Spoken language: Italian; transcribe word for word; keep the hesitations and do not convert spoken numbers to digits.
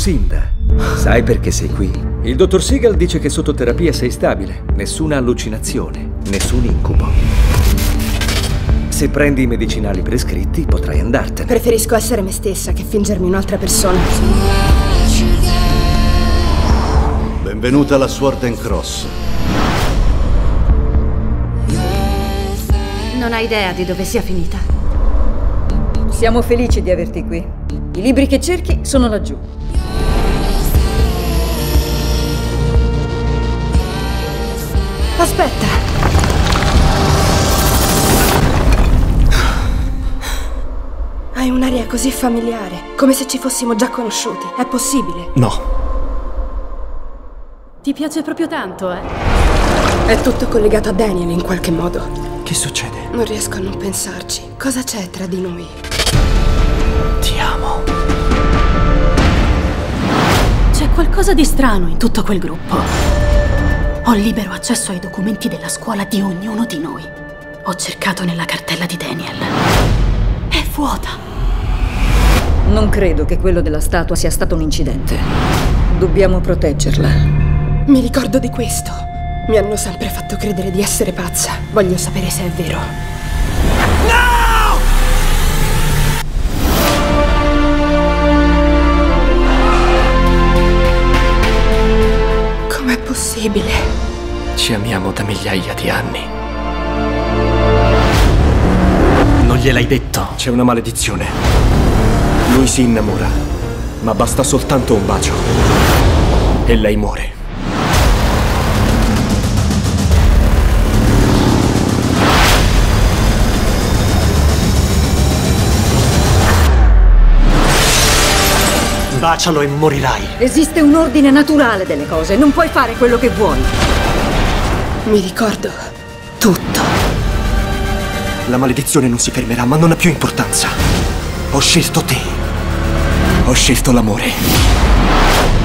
Lucinda, sai perché sei qui? Il dottor Siegel dice che sotto terapia sei stabile. Nessuna allucinazione, nessun incubo. Se prendi i medicinali prescritti, potrai andartene. Preferisco essere me stessa che fingermi un'altra persona. Benvenuta alla Sword and Cross. Non hai idea di dove sia finita. Siamo felici di averti qui. I libri che cerchi sono laggiù. Aspetta! Hai un'aria così familiare, come se ci fossimo già conosciuti. È possibile? No. Ti piace proprio tanto, eh? È tutto collegato a Daniel in qualche modo. Che succede? Non riesco a non pensarci. Cosa c'è tra di noi? Ti amo. C'è qualcosa di strano in tutto quel gruppo. Ho libero accesso ai documenti della scuola di ognuno di noi. Ho cercato nella cartella di Daniel. È vuota. Non credo che quello della statua sia stato un incidente. Dobbiamo proteggerla. Mi ricordo di questo. Mi hanno sempre fatto credere di essere pazza. Voglio sapere se è vero. No! Com'è possibile? Ci amiamo da migliaia di anni. Non gliel'hai detto? C'è una maledizione. Lui si innamora, ma basta soltanto un bacio. E lei muore. Bacialo e morirai. Esiste un ordine naturale delle cose. Non puoi fare quello che vuoi. Mi ricordo tutto. La maledizione non si fermerà, ma non ha più importanza. Ho scelto te. Ho scelto l'amore.